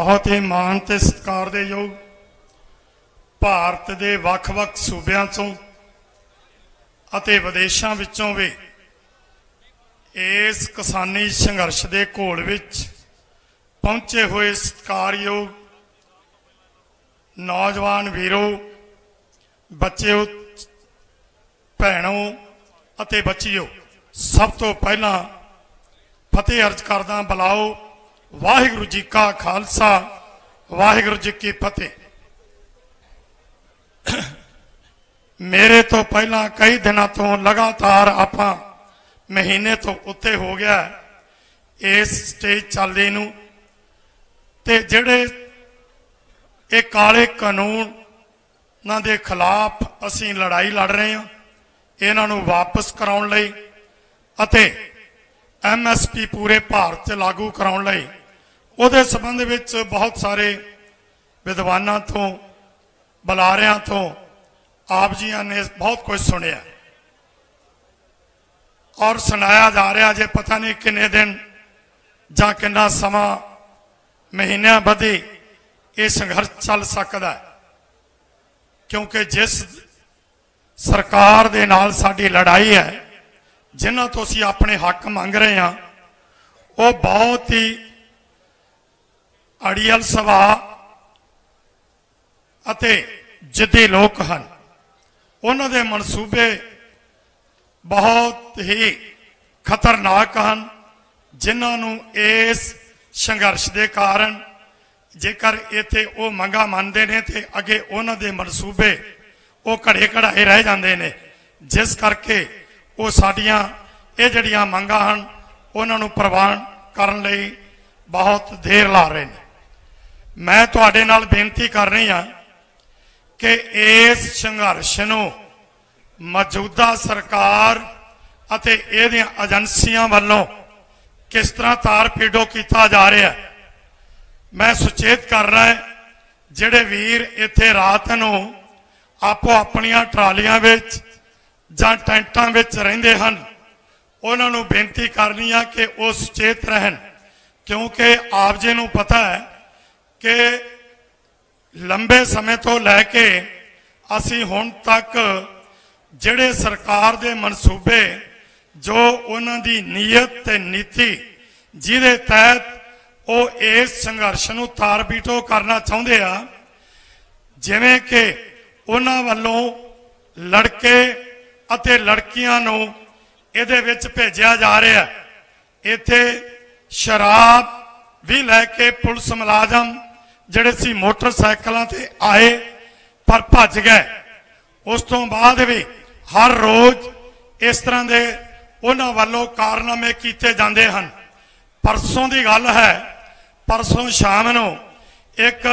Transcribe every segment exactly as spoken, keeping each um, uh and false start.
बहुत ही मान ते सत्कार दे योग भारत दे वख-वख सूबियां चों अते विदेशां विचों भी इस किसानी संघर्ष के घोल विच पहुंचे हुए सत्कारयोग नौजवान वीरों, बच्चों, भैनों अते बच्चियों, सब तो पहला फतेह अर्ज करदा बुलाओ वाहिगुरू जी का खालसा वाहिगुरू जी की फतेह। मेरे तो पहला कई दिनों तो लगातार आपा महीने तो उत्ते हो गया इस स्टेज चलदे नूं ते जिहड़े ये काले कानून दे खिलाफ असीं लड़ाई लड़ रहे हैं, इन्हां नूं वापस कराउण लई अते एम एस पी पूरे भारत च लागू कराउण लई उहदे संबंध विच बहुत सारे विद्वानां तो बुलारियां तो आप जी ने बहुत कुछ सुनिया और सुनाया जा रहा जे पता नहीं किन्ने दिन जां किन्ना समा महीनों बधी ये संघर्ष चल सकता है, क्योंकि जिस सरकार दे नाल साडी लड़ाई है, जिन्हां तो असीं अपने हक मंग रहे हैं, वो बहुत ही अड़ियल सुभाअ अते जिद्दी लोग हैं। उन्हां दे मनसूबे बहुत ही खतरनाक हैं, जिन्हां नूं इस संघर्ष के कारण जेकर इत्थे वो मंगा मनते हैं तो अगे उन्हां दे मनसूबे वो घड़े घड़ाए रह जाते हैं, जिस करके वो साडियां ये जड़ियां मंगा हैं उन्हां नूं प्रवान करन लई बहुत देर ला रहे हैं। मैं तुहाडे नाल बेनती कर रही हाँ कि इस संघर्ष नूं मौजूदा सरकार अते इहदियां एजेंसियां वालों किस तरह तार पीडो किया जा रहा है। मैं सुचेत कर रहा है जिहड़े वीर इत्थे रात नूं आपो अपनियां ट्रालियां विच जां टेंटां विच रहिंदे हन, उन्हां नूं बेनती करनी है कि वो सुचेत रहन, क्योंकि आप जी नूं पता है कि लंबे समय तो लैके असी हुण तक जिहड़े सरकार दे मनसूबे जो उन्हां दी नीयत ते नीति जिहदे तहत वो इस संघर्ष नूं तार बीटो करना चाहुंदे आ, जिवें कि उन्हां वल्लों लड़के अते लड़कियां नूं इहदे विच भेजिया जा रहा है। इत्थे शराब भी लैके पुलिस मुलाजम जिहड़े सी मोटरसाइकिलों ते आए पर भज गए। उस तो बाद भी हर रोज इस तरह के उन्हां वालों कारनामे कीते जांदे हन। परसों की गल है, परसों शाम नूं एक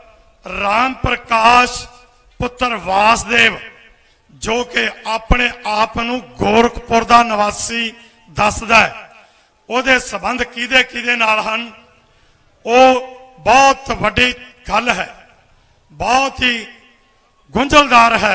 राम प्रकाश पुत्र वासदेव जो कि अपने आप नूं गोरखपुर दा निवासी दसदा है, उहदे संबंध किहदे किहदे नाल हन, वो बहुत वड्डी गल है, बहुत ही गुंझलदार है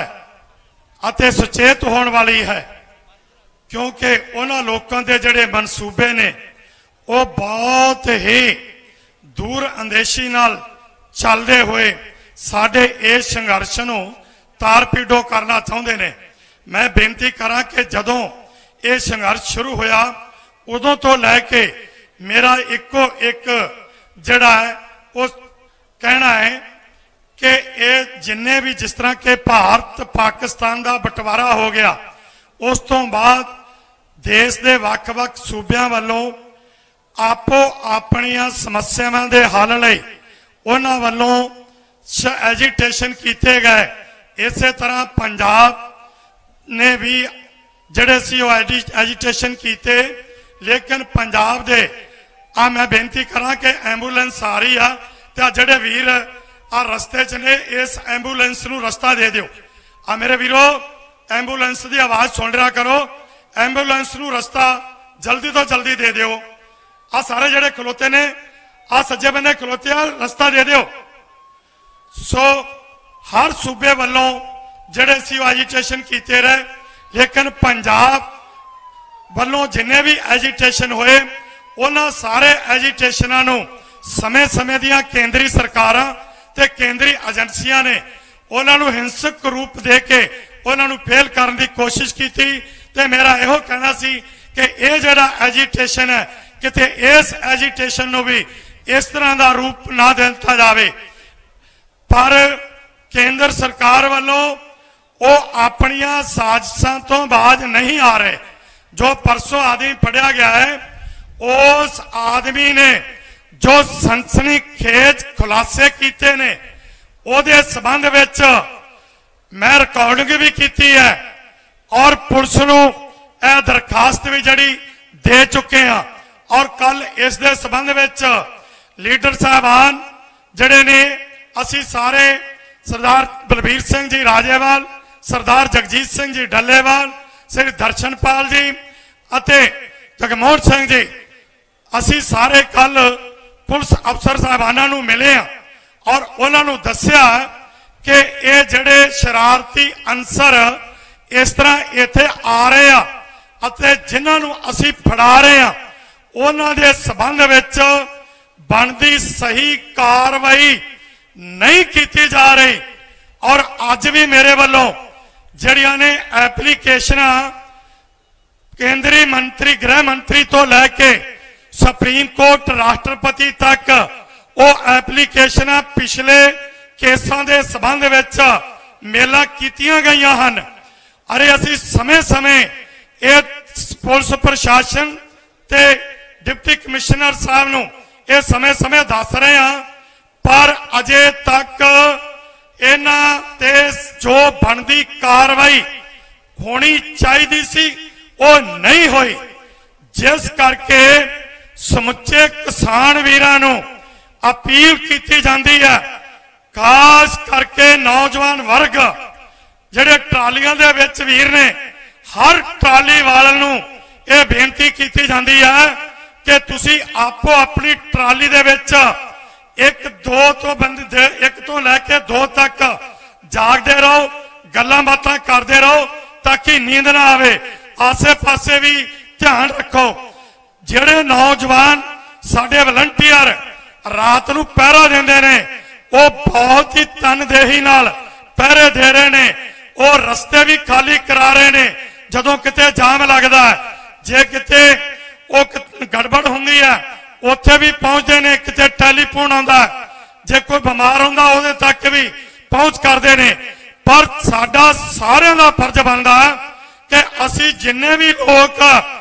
अते सुचेत होने वाली है, क्योंकि उन्हां लोकां दे जिहड़े मनसूबे ने वो बहुत ही दूर अंदेशी नाल चलदे हुए साडे इस संघर्ष नूं तार पीडो करना चाहुंदे ने। मैं बेनती करा कि जदों ये संघर्ष शुरू होया उदों तो लैके मेरा इको एक जिहड़ा है वो कहना है कि ये जिन्ने भी जिस तरह के भारत पाकिस्तान का बंटवारा हो गया, उस तो बाद देश के वख-वख सूबियां वालों आपो अपनियां समस्यावां दे हल लई उन्हां वालों एजिटेशन किए गए। इसे तरह पंजाब ने भी जिहड़े सी वो एजिटेशन किए, लेकिन पंजाब दे आ मैं बेनती करा कि एंबूलेंस आ रही है तो जिहड़े वीर आ रस्ते च ने इस एंबूलेंस नूं रस्ता दे दिओ। आ मेरे वीरो एंबूलेंस की आवाज़ सुन रहा करो, एंबूलेंस नूं रस्ता जल्दी तो जल्दी दे दिओ। आ सारे जिहड़े खलोते ने आ सज्जे बन्ने खलोते आ, रस्ता दे दिओ। सो हर सूबे वालों जिहड़े सी एजिटेशन कीते रहे, लेकिन पंजाब वालों जिन्ने भी एजिटेशन होए उन्हां सारे एजिटेशनां नूं समय समय दियां केंद्री सरकारां ते केंद्री एजेंसियां ने उन्हां नूं हिंसक रूप दे के उन्हां नूं फेल करने की कोशिश की थी। ते मेरा यहो कहना सी कि यह जिहड़ा एजीटेशन है किते इस एजीटेशन नूं भी इस तरह का रूप ना दिता जाए। पर केंद्र सरकार वालों वो अपनियां साजिशां तो बाज नहीं आ रहे। जो परसों आदमी पढ़िया गया है उस आदमी ने जो सनसनीखेज खुलासे किए ने उहदे संबंध विच मैं रिकॉर्डिंग भी की है और पुलिस नूं यह दरखास्त भी जड़ी दे चुके हैं। और कल इस दे संबंध विच लीडर साहबान जड़े ने असी सारे सरदार बलबीर सिंह जी राजेवाल, सरदार जगजीत सिंह जी डल्लेवाल, श्री दर्शनपाल जी अते जगमोहन सिंह जी असी सारे कल पुलिस अफसर साहबाना नूं मिले हैं और उन्होंने दस्या कि ये जड़े शरारती अंसर इस तरह इत्थे आ रहे हैं अते जिन्हां नूं असी फड़ा रहे हैं उन्हां दे संबंध विच बनदी सही कार्रवाई नहीं की जा रही। और अज भी मेरे वालों जड़ियां ने एप्लीकेशन केंद्रीय मंत्री गृह मंत्री तो लैके सुप्रीम कोर्ट राष्ट्रपति तक वो एप्लीकेशन पिछले केसां दे संबंध विच मेला कीतियां गईयां हन। अरे असी समय समय ये पुलिस प्रशासन ते डिप्टी कमिश्नर साहब नूं ये समय समय दस रहे हैं पर अजे तक इन्हां ते जो बनदी कार्रवाई होनी चाहिए सी वो नहीं हुई। जिस करके समुचे किसान वीरां नूं अपील की जाती है, खास करके नौजवान वर्ग जिहड़े ट्रालियां दे विच वीर ने, हर ट्राली वाले नूं यह बेनती की जाती है कि तुसी आपो अपनी ट्राली दे विच एक दो तो बंदे एक तो लैके दो तक जागते रहो, गल्लां बातां करते रहो ताकि नींद ना आवे। आसे पासे भी ध्यान रखो। जिहड़े नौजवान साडे वलंटियर रात नूं पहरा देंदे ने वो बहुत ही तनदेही नाल पहरे दे रहे ने। वो रस्ते भी खाली करा रहे ने जदों किते जाम लगदा है। जे किते वो गड़बड़ हुंदी है उत्थे भी पहुंचते ने, किते टैलीफोन आंदा जे कोई बीमार हुंदा उहदे तक भी पहुंच करते ने। पर साडा सारियां दा फर्ज बनदा है कि असी जिन्ने भी लोग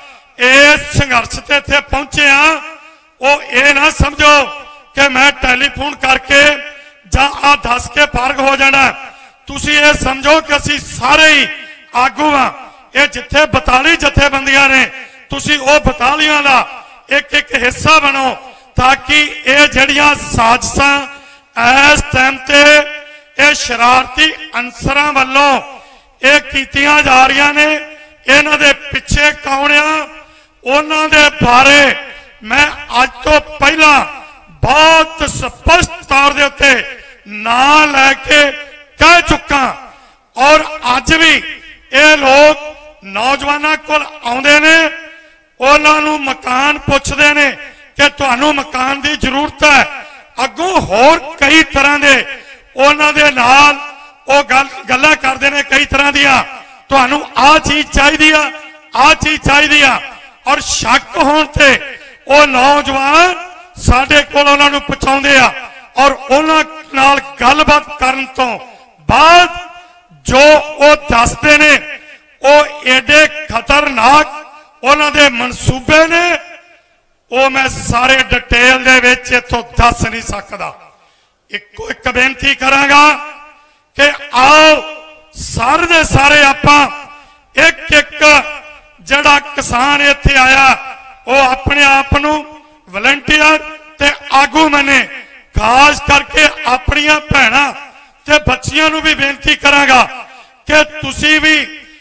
इस संघर्ष ते इत्थे पहुंचे हां वो ये ना समझो कि मैं टैलीफोन करके जां आ दस के फारग हो जाना। तुसी ये समझो कि असी सारे ही आगू हां। ये जिथे बताली जथेबंदियां ने तुसी वो बतालियां दा एक एक हिस्सा बनो ताकि ये जड़ियां साजिशां इस टाइम ते ये शरारती अंसरां वालों ये कीतियां जा रही ने, इन्हां दे पिछे कौन आ उन्हां दे बारे मैं अज तो पहला बहुत स्पष्ट तौर दे उत्ते ना लैके कह चुका। और अज भी ये लोग नौजवानों को आउंदे ने, उन्हां नूं मकान पुछदे ने कि तुहानूं मकान की जरूरत है। अगों होर कई तरह के उन्हां दे नाल वो गल गल्लां करदे ने कई तरह दियां, तुहानूं आ चीज चाहिदी आ, आ चीज चाहिदी आ। और शक होण ते वो नौजवान साडे कोल उन्हां नूं पहुंचाउंदे आ और उन्हां नाल गलबात करन तो बाद जो वो दसदे ने वो एडे खतरनाक उन्हां दे मनसूबे ने, वो मैं सारे डिटेल दे विच इत्थों दस नहीं सकदा। इको एक बेनती करांगा कि आओ सारे दे सारे आपां एक एक जड़ा किसान इत्थे आया वो अपने आप नूं वलंटियर ते आगू मने। खास करके अपनियां भैणां ते बच्चियां नूं भी बेनती करांगा कि तुसी भी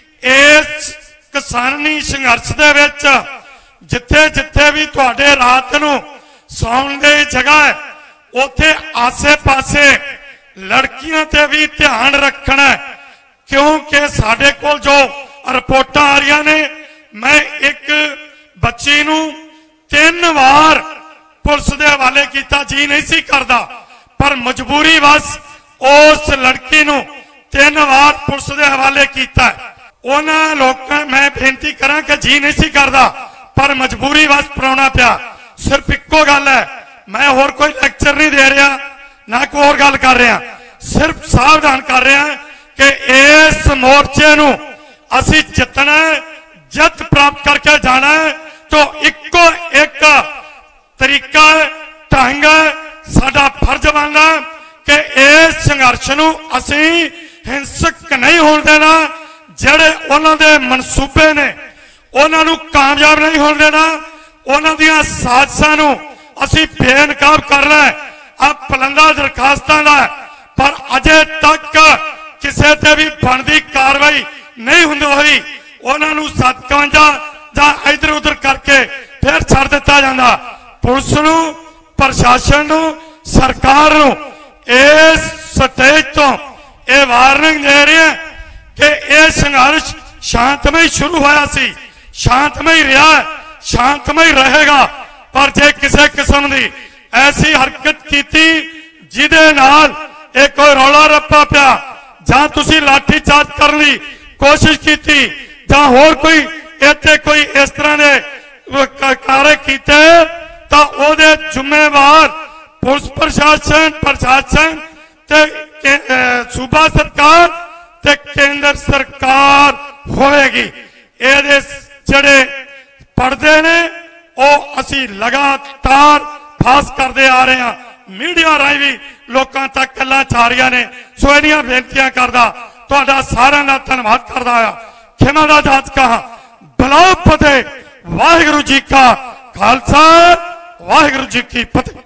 इस किसानी संघर्ष दे विच जिथे जिथे भी तुहाडे रात नूं सौण दी जगह है उत्थे आसे पासे लड़कियां ते भी ध्यान रखना है, क्योंकि साडे कोल जो रिपोर्टां आ रही ने, मैं एक बच्ची नूं तीन बार पुलिस के हवाले किया जी नहीं सी करता, पर मजबूरी बस उस लड़की नूं तीन बार पुलिस के हवाले किया। उन्होंने लोगों मैं बेनती करा कि जी नहीं सी करता, पर मजबूरी बस पराउना पिया। सिर्फ इको गल है, मैं होर कोई लैक्चर नहीं दे रहा ना कोई और गल कर रहा, सिर्फ सावधान कर रहा कि इस मोर्चे नूं असी जितना जित प्राप्त करके जाना है। तो इको एक तरीका ढंग साडा फर्ज बनना कि इस संघर्ष नूं असी हिंसक नहीं होने देना। जेड़े उन्हां दे मनसूबे ने उन्हां नूं कामयाब नहीं होने देना। उन्हां दियां साजिशां नूं असी बेनकाब करना है। अब पलंदा दरखास्तां दा, पर अजे तक किसी ते भी बनदी कार्रवाई नहीं हुंदी हुई। उन्हां नूं सतवंजा जां इधर उधर करके फिर छड़ दिता जांदा। पुलिस नूं, प्रशासन नूं, सरकार नूं इस स्टेज तो यह वार्निंग दे रहे हैं कि यह संघर्ष शांतमई शुरू होया सी, शांतमई रहा, शांतमई रहेगा। पर जे किसी किस्म की ऐसी हरकत की जिदे नाल एक कोई रौला रप्पा पिया, जां तुसी लाठी चार्ज करने की कोशिश की, जां होर कोई इत्थे कोई इस तरह के कार्य किए, तो ओदे जिम्मेवार पुलिस प्रशासन, प्रशासन ते सूबा सरकार ते केंद्र सरकार होगी। ये जड़े पढ़ते ने वो असी लगातार फास करते आ रहे हैं। मीडिया राही भी लोगों तक गल्लां जा रही ने। सो इहदियां बेनतियां करदा तुहाडा सारिआं दा धन्नवाद करदा आ। खिमा दा जाच कहा बलाओ फतेह। वाहिगुरू जी का खालसा, वाहिगुरू जी की फतेह।